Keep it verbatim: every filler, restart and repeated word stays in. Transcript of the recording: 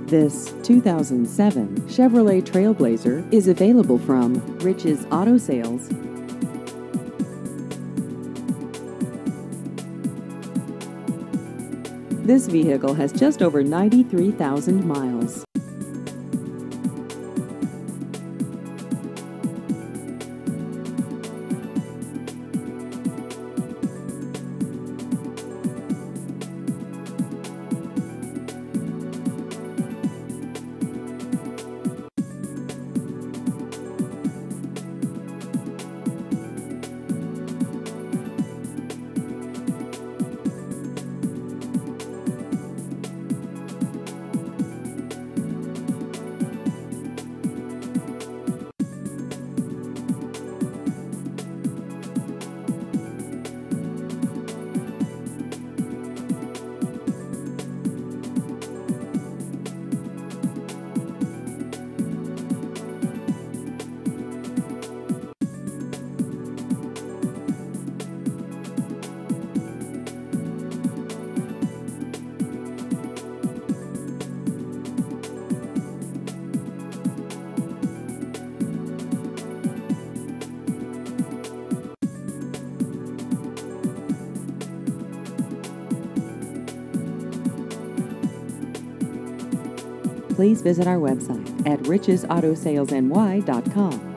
This two thousand seven Chevrolet Trailblazer is available from Rich's Auto Sales. This vehicle has just over ninety-three thousand miles. Please visit our website at riches auto sales n y dot com.